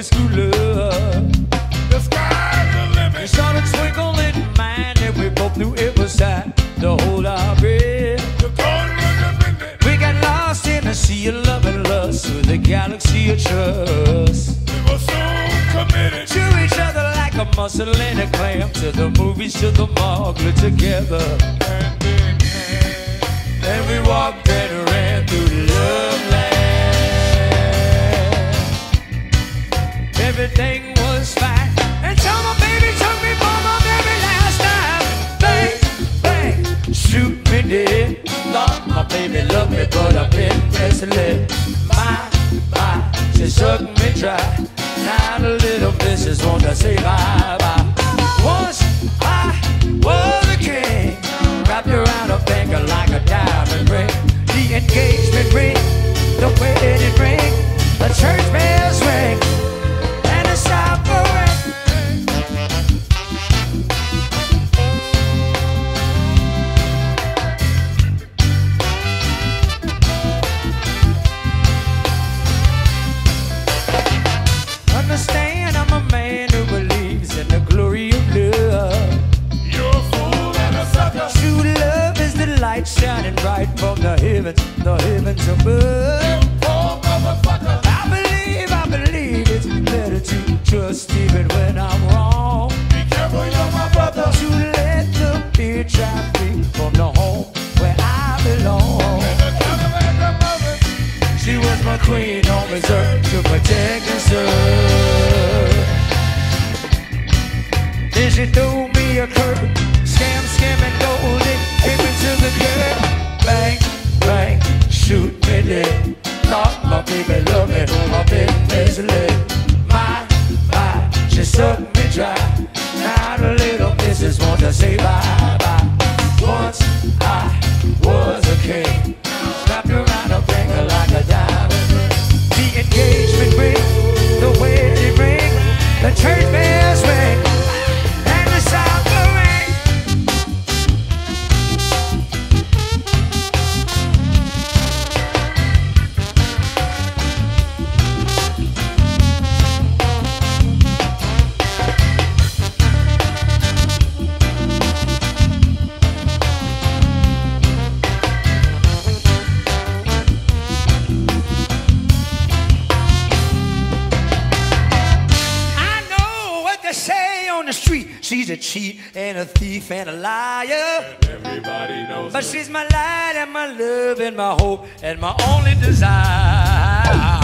high school love. The sky's the limit. We saw the twinkle in mind, and we both knew it was time to hold our breath. The cold was defended. We got lost in a sea of love and lust with a galaxy of trust. We were so committed To each other like a muscle and a clamp. To the movies, to the mall, glued together. hand in hand. And we walked and ran through love land. Everything was fine until my baby took me for my very last time. Bang, bang, shoot me dead. Thought my baby loved me, but I've been misled. My, she sucked me dry. Now the little bitches want to say bye-bye. Once I was a king, wrapped around a finger like a diamond ring. The engagement ring, the wedding ring, the church bells ring, and the supper ring. Understand, I'm a man who believes in the glory of love. You're a fool and a sucker. True love is the light shining bright from the heavens above. Poor motherfucker. I believe it's better to trust even when I'm wrong. Be careful, you're my brother. To let the fear drive me from the home where I belong. The Cadillac of mother. She was my queen on reserve to protect and serve. Then she threw me a curve, scam, and golden, came into the dirt. Bang, bang, shoot me dead. Thought my baby loved me, I've been misled. My, she sucked me dry. Now the little missus want to say bye-bye. Once I was a king, wrapped around a finger like a diamond. The engagement ring, the wedding ring, the church bells ring, and the supper ring. Say on the street, she's a cheat and a thief and a liar. Everybody knows But she's my light and my love and my hope and my only desire.